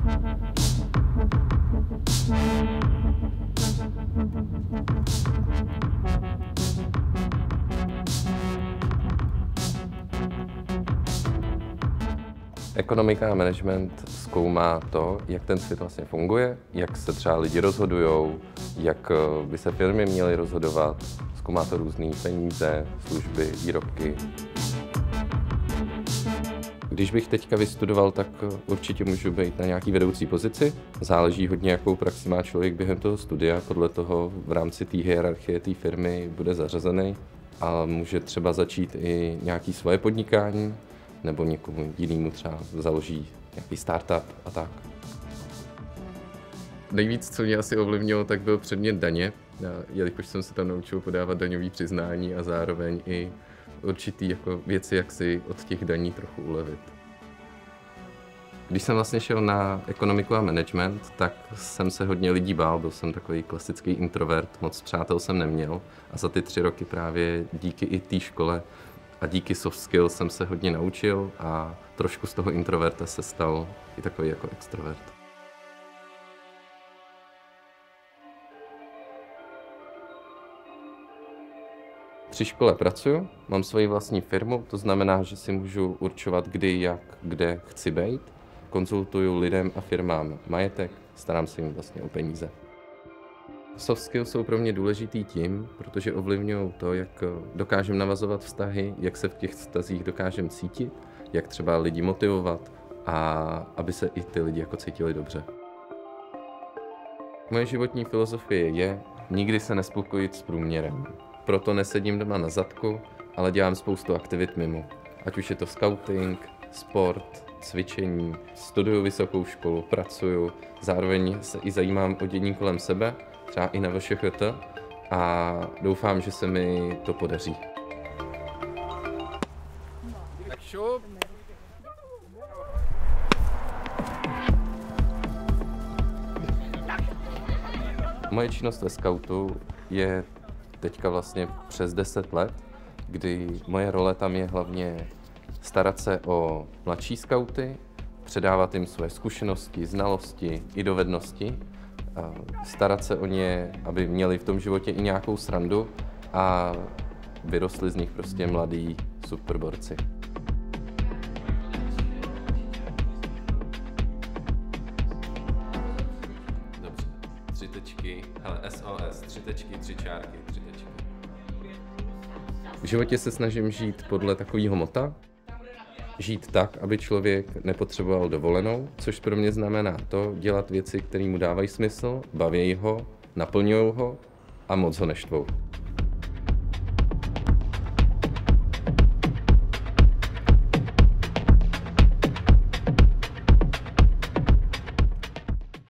Ekonomika a management zkoumá to, jak ten svět vlastně funguje, jak se třeba lidi rozhodují, jak by se firmy měly rozhodovat. Zkoumá to různé peníze, služby, výrobky. Když bych teďka vystudoval, tak určitě můžu být na nějaký vedoucí pozici. Záleží hodně, jakou praxi má člověk během toho studia. Podle toho v rámci té hierarchie té firmy bude zařazený. A může třeba začít i nějaké svoje podnikání, nebo někomu jinému třeba založí nějaký startup a tak. Nejvíc, co mě asi ovlivnilo, tak byl předmět daně, jelikož jsem se tam naučil podávat daňové přiznání a zároveň i určitý jako věci, jak si od těch daní trochu ulevit. Když jsem vlastně šel na ekonomiku a management, tak jsem se hodně lidí bál, byl jsem takový klasický introvert, moc přátel jsem neměl a za ty 3 roky právě díky i té škole a díky soft skills jsem se hodně naučil a trošku z toho introverta se stal i takový jako extrovert. Při škole pracuju, mám svoji vlastní firmu, to znamená, že si můžu určovat, kdy, jak, kde chci být. Konzultuju lidem a firmám majetek, starám se jim vlastně o peníze. Soft skills jsou pro mě důležitý tím, protože ovlivňují to, jak dokážeme navazovat vztahy, jak se v těch vztazích dokážeme cítit, jak třeba lidi motivovat a aby se i ty lidi jako cítili dobře. Moje životní filozofie je nikdy se nespokojit s průměrem. Proto nesedím doma na zadku, ale dělám spoustu aktivit mimo. Ať už je to scouting, sport, cvičení, studuju vysokou školu, pracuju, zároveň se i zajímám o dění kolem sebe, třeba i na VŠHT, a doufám, že se mi to podaří. Tak šup. Moje činnost ve skautu je teďka vlastně přes 10 let, kdy moje role tam je hlavně starat se o mladší skauty, předávat jim své zkušenosti, znalosti i dovednosti, starat se o ně, aby měli v tom životě i nějakou srandu a vyrostli z nich prostě mladí superborci. Dobře, 3 tečky, hele, SOS, 3 tečky, 3 čárky, 3 tečky. V životě se snažím žít podle takového mota, žít tak, aby člověk nepotřeboval dovolenou, což pro mě znamená to, dělat věci, které mu dávají smysl, baví ho, naplňují ho a moc ho neštvou.